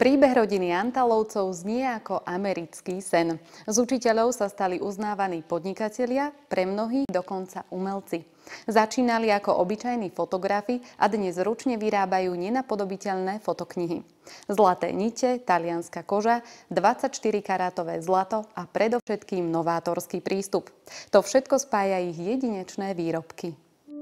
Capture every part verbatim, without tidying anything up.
Príbeh rodiny Antalovcov znie ako americký sen. Z učiteľov sa stali uznávaní podnikatelia, pre mnohých dokonca umelci. Začínali ako obyčajní fotografi a dnes ručne vyrábajú nenapodobiteľné fotoknihy. Zlaté nite, talianska koža, dvadsaťštyri karátové zlato a predovšetkým novátorský prístup. To všetko spája ich jedinečné výrobky.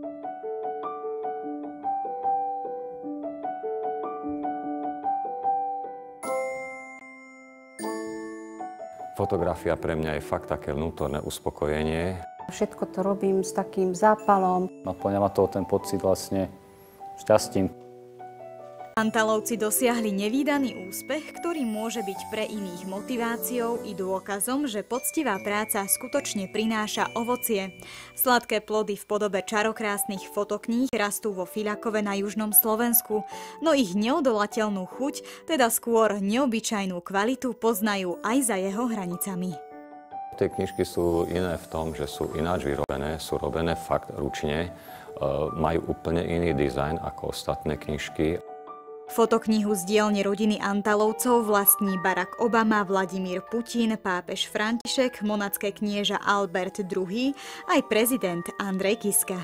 Fotografia pre mňa je fakt také vnútorné uspokojenie. Všetko to robím s takým zápalom. Naplňa ma toho ten pocit vlastne šťastím. Antalovci dosiahli nevídaný úspech, ktorý môže byť pre iných motiváciou i dôkazom, že poctivá práca skutočne prináša ovocie. Sladké plody v podobe čarokrásnych fotokníh rastú vo Fiľakove na južnom Slovensku, no ich neodolateľnú chuť, teda skôr neobyčajnú kvalitu, poznajú aj za jeho hranicami. Tie knižky sú iné v tom, že sú ináč vyrobené, sú robené fakt ručne, majú úplne iný dizajn ako ostatné knižky. Fotoknihu z dielne rodiny Antalovcov vlastní Barack Obama, Vladimír Putin, pápež František, monacké knieža Albert druhý, aj prezident Andrej Kiska.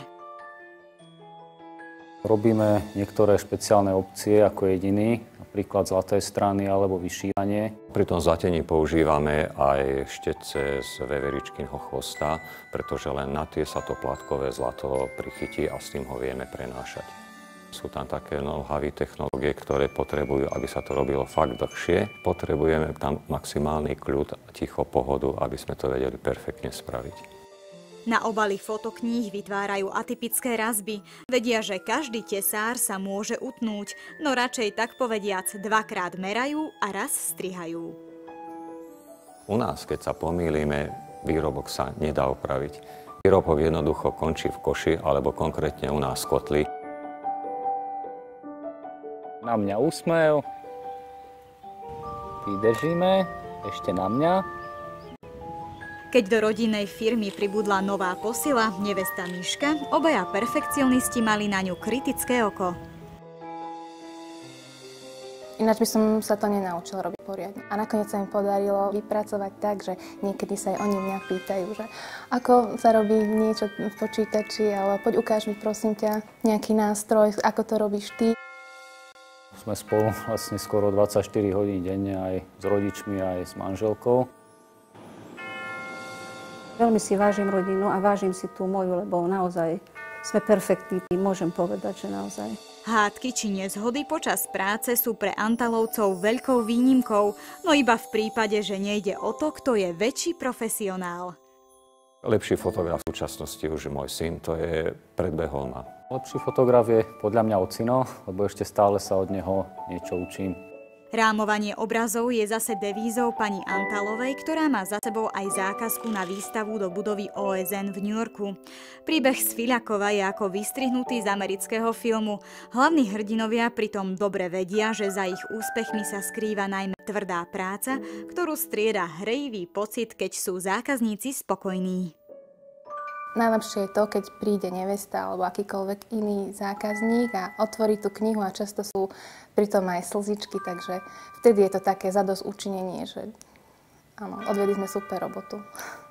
Robíme niektoré špeciálne opcie ako jediný, napríklad zlaté strany alebo vyšívanie. Pri tom zlatení používame aj štetce z veveričkynho chvosta, pretože len na tie sa to plátkové zlato prichytí a s tým ho vieme prenášať. Sú tam také know-how technológie, ktoré potrebujú, aby sa to robilo fakt dlhšie. Potrebujeme tam maximálny kľud a ticho pohodu, aby sme to vedeli perfektne spraviť. Na obaly fotokníh vytvárajú atypické razby. Vedia, že každý tesár sa môže utnúť, no radšej tak povediac dvakrát merajú a raz strihajú. U nás, keď sa pomýlime, výrobok sa nedá opraviť. Výrobok jednoducho končí v koši, alebo konkrétne u nás v kotli. Na mňa úsmev, vydržíme, ešte na mňa. Keď do rodinnej firmy pribudla nová posila, nevesta Miška, obaja perfekcionisti mali na ňu kritické oko. Ináč by som sa to nenaučil robiť poriadne. A nakoniec sa mi podarilo vypracovať tak, že niekedy sa aj oni mňa pýtajú, že ako sa robí niečo v počítači, ale poď ukáž mi prosím ťa nejaký nástroj, ako to robíš ty. Sme spolu vlastne skoro dvadsaťštyri hodín denne aj s rodičmi, aj s manželkou. Veľmi si vážim rodinu a vážim si tú moju, lebo naozaj sme perfektní, môžem povedať, že naozaj. Hádky či nezhody počas práce sú pre Antalovcov veľkou výnimkou, no iba v prípade, že nejde o to, kto je väčší profesionál. Lepší fotograf v súčasnosti už je môj syn, to je predbehol ma. Lepší fotograf je podľa mňa ocino, lebo ešte stále sa od neho niečo učím. Rámovanie obrazov je zase devízou pani Antalovej, ktorá má za sebou aj zákazku na výstavu do budovy ó es en v New Yorku. Príbeh z Fiľakova je ako vystrihnutý z amerického filmu. Hlavní hrdinovia pritom dobre vedia, že za ich úspechmi sa skrýva najmä tvrdá práca, ktorú strieda hrejivý pocit, keď sú zákazníci spokojní. Najlepšie je to, keď príde nevesta alebo akýkoľvek iný zákazník a otvorí tú knihu a často sú pritom aj slzičky, takže vtedy je to také zadosťučinenie, že áno, odvedli sme super robotu.